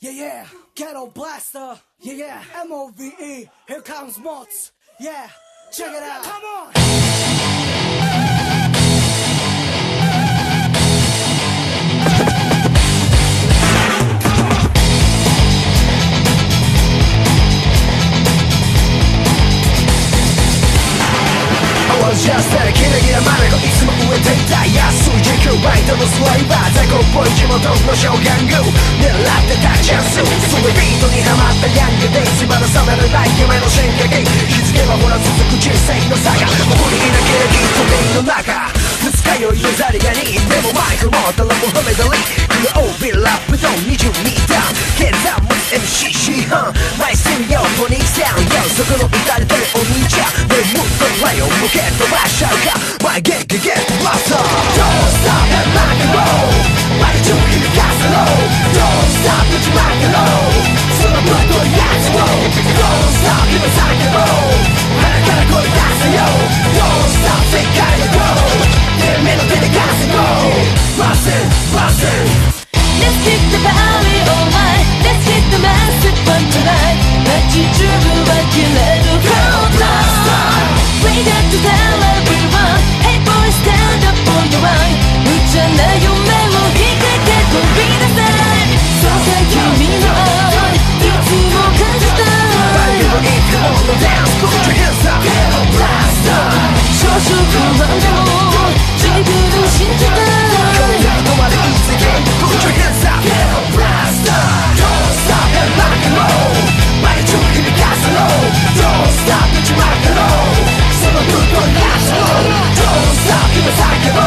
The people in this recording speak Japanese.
Yeah, yeah, Ghetto Blaster. Yeah, yeah, MOVE. Here comes Mods. Yeah, check it out. Come on. Just that キラキラマネがいつも植えていた安い時給バイトのスライバー在庫っぽい地元の召喚具狙ってたチャンスそのビートにハマったヤングデイズまだ覚めるない夢の進撃気づけばほら続く人生の差がここにいなきゃきっとデイの中二日酔いのザリガニでもマイク持ったらもう褒めたりグロービーラップの22段計算も MCC 班マイステリオポニーサウンドそこの至れてるお兄ちゃんでもっとライオン向け飛ばしちゃうか My get blaster Don't stop and rock and roll 毎日響かせろ Don't stop ぶちまけろそのぶっといやつを Don't stop 今叫ぼう鼻から声出せよ Don't stop 世界へ Go てめえの手で稼ごう Bustin' bustin' Let's kick the party all night Let's hit the massive fun tonight 街中は切れる Cold Blaster We got to tell everyone Hey boys stand up for your right 無茶な夢を引けて飛び出せそうさ君の愛いつも感じたい Baby we're in come on the dance Put your hands up Cold Blaster 少々不安でも自分を信じたい止まれ easy game Put your hands up Cold Blaster Don't stop and rock and roll 毎日響かせろ Don't stop ぶちまけろそのぶっといやつを Don't stop 今叫ぼう